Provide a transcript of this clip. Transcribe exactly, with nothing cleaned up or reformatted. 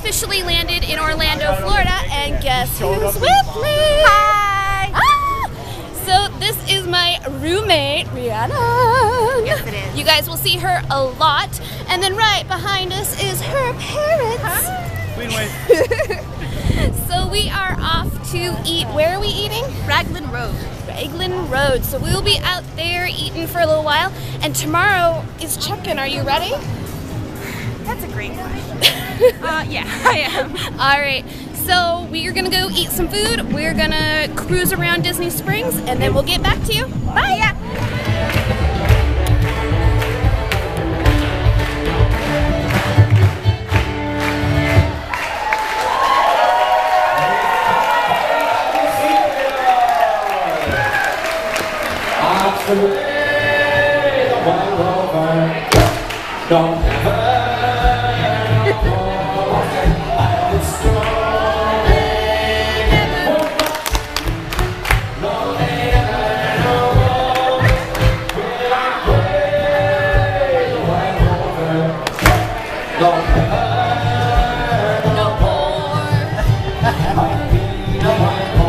officially landed in Orlando, Florida, and guess who's with me? Hi! Ah! So this is my roommate, Rhiannon. Yes, it is. You guys will see her a lot. And then right behind us is her parents. Hi. Queen Wave. So we are off to eat. Where are we eating? Raglan Road. Raglan Road. So we will be out there eating for a little while. And tomorrow is check-in. Are you ready? That's a great question. uh, yeah, I am. All right. So we are gonna go eat some food. We're gonna cruise around Disney Springs, and then we'll get back to you. Bye. Yeah. Don't no more.